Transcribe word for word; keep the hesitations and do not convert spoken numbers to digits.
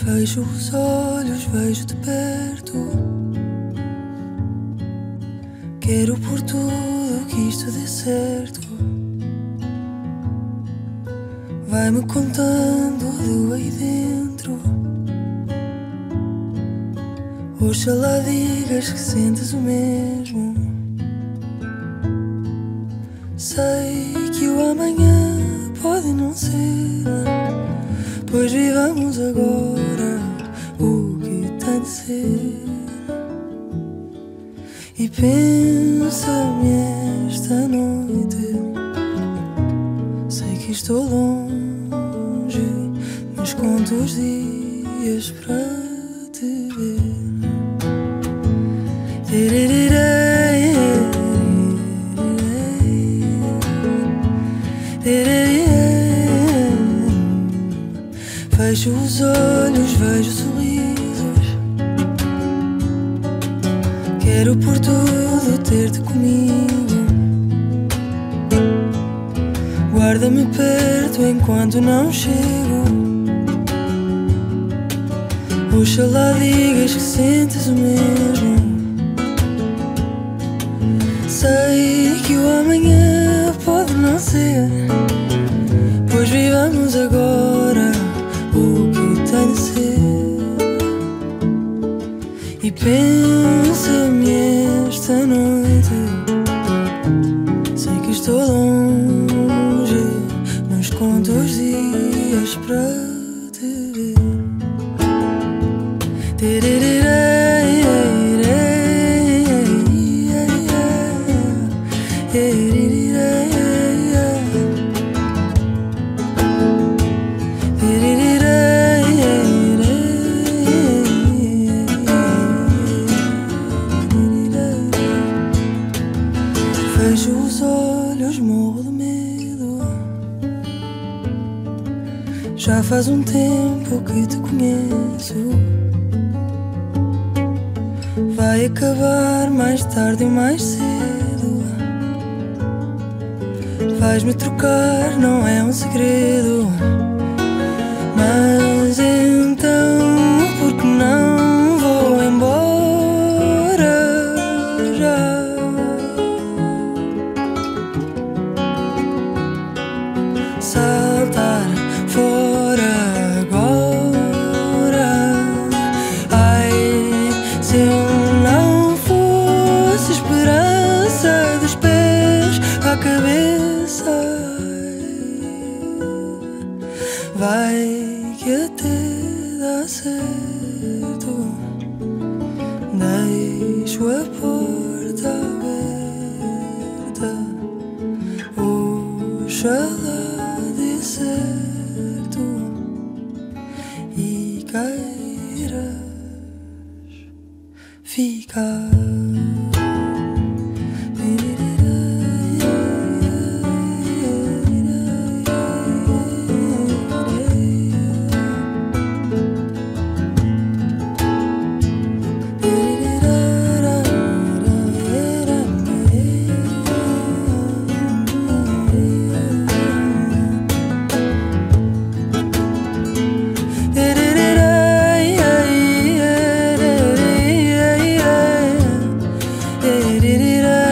Fecho os olhos, vejo de perto. Quero por tudo que isto dê certo. Vai-me contando do aí dentro. Oxalá digas que sentes o mesmo. Sei que o amanhã pode não ser, pois vivamos agora o que tem de ser. E pensa-me esta noite, sei que estou longe, mas conto os dias para te ver. Fecho os olhos, vejo sorrisos. Quero por tudo ter-te comigo. Guarda-me perto enquanto não chego. Oxalá digas que sentes o mesmo. Sei que o amanhã pode não ser, pois vivamos agora o que tem de ser. E pensa-me esta noite, sei que estou longe, mas conto os dias para te ver. Fecho os olhos, morro de medo. Já faz um tempo que te conheço. Vai acabar mais tarde ou mais cedo. Vais-me trocar, não é um segredo. Mas então, por que não vou embora já? Saltar fora agora. Ai, se eu não fosse esperança dos pés à cabeça, vai que até dá certo. Deixo a porta aberta. Oxalá dê certo e queiras ficar. Did it